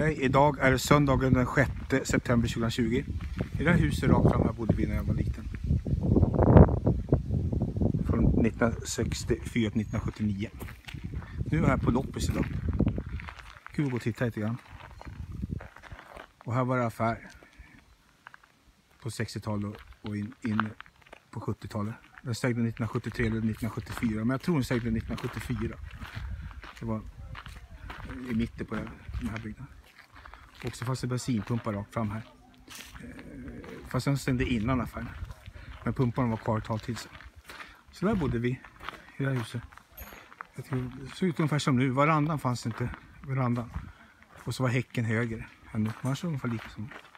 Hej, idag är det söndagen den 6 september 2020. I det här huset rakt fram här bodde vi när jag var liten. Från 1964 till 1979. Nu är jag här på loppis idag. Kul att gå och titta lite grann. Och här var det affär på 60-talet och in på 70-talet. Den stängde 1973 eller 1974, men jag tror den stängde 1974. Det var i mitten på den här byggnaden. Också fast det bensinpumpar rakt fram här. Fast den stängde innan affären. Men pumparna var kvar ett tag till. Så där bodde vi i det här huset. Det såg ut ungefär som nu. Varandan fanns inte. Verandan. Och så var häcken högre än nu. Man såg ungefär lika som